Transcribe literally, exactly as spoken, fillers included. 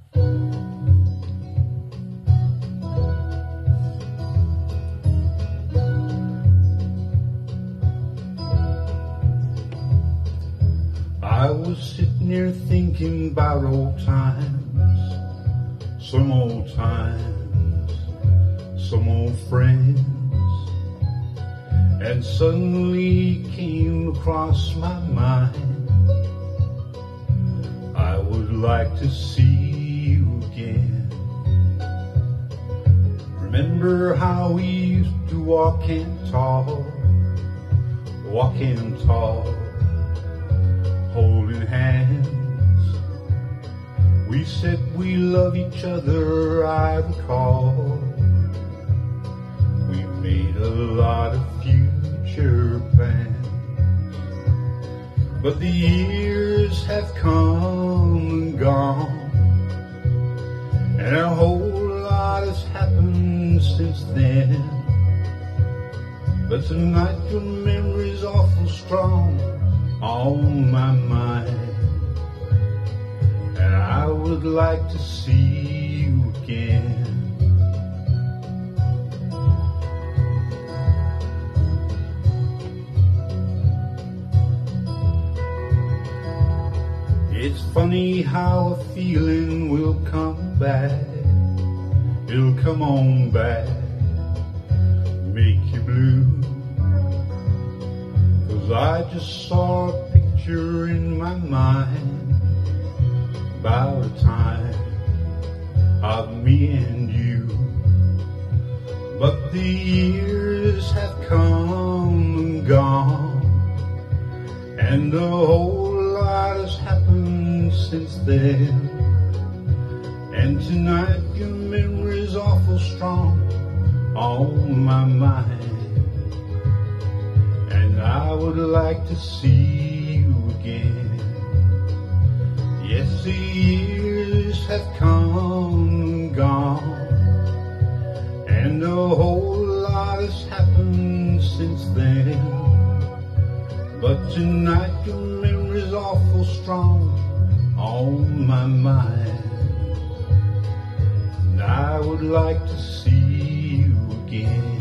I was sitting here thinking about old times, some old times, some old friends, and suddenly came across my mind, I would like to see you again. Remember how we used to walk and talk, walk and talk, holding hands. We said we love each other, I recall. We made a lot of future plans, but the years have come and gone, and a whole lot has happened since then. But tonight your memory's awful strong on my mind, and I would like to see you again. It's funny how a feeling will come back, it'll come on back, make you blue. I just saw a picture in my mind about a time of me and you, but the years have come and gone, and a whole lot has happened since then. And tonight your memory's awful strong on my mind, I would like to see you again. Yes, the years have come and gone, and a whole lot has happened since then. But tonight your memory's awful strong on my mind, and I would like to see you again.